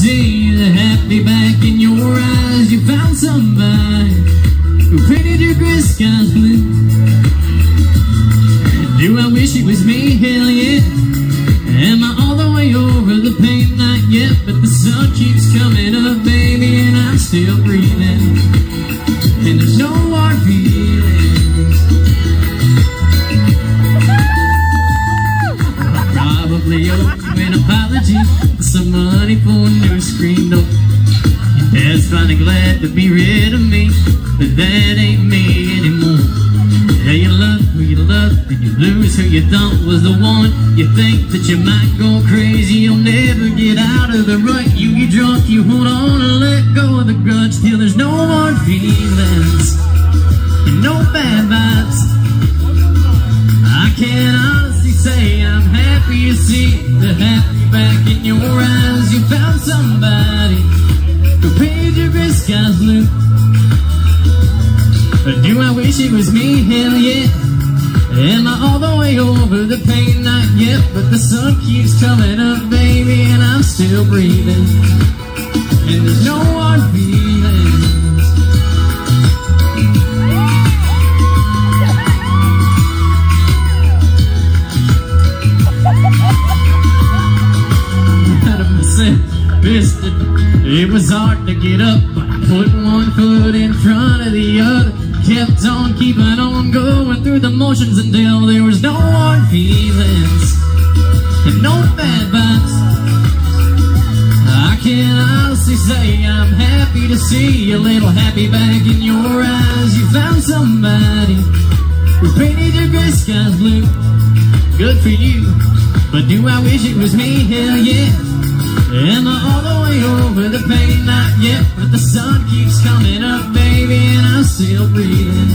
see the happy back in your eyes. You found somebody who painted your gray skies blue. Do I wish it was me? Hell yeah. Am I all the way over the pain? Not yet, but the sun keeps coming up, baby, and I'm still breathing. And there's no hard feelings. I probably owe you an apology, some money for a new screen door. Your dad's finally glad to be rid of me, but that ain't me anymore. Yeah, you love who you love, and you lose who you don't. Was the one you think that you might go crazy. You'll never get out of the rut. You get drunk, you hold on and let go of the grudge till there's no hard feelings and no bad vibes. I can honestly say I'm happy to see the happy back in your eyes. You found somebody who painted your gray skies blue. But do I wish it was me? Hell yeah. Am I all the way over the pain? Not yet, but the sun keeps coming up, baby, and I'm still breathing. And there's no hard feelings. Out of myself, missed it. It was hard to get up, but I put one foot in front of the other. Kept on keeping on going through the motions until there was no hard feelings and no bad vibes. I can honestly say I'm happy to see a little happy back in your eyes. You found somebody who painted your gray skies blue. Good for you, but do I wish it was me? Hell yeah. Am I all the way over the pain? Not yet, but the sun keeps coming up, baby, and I'm still breathing.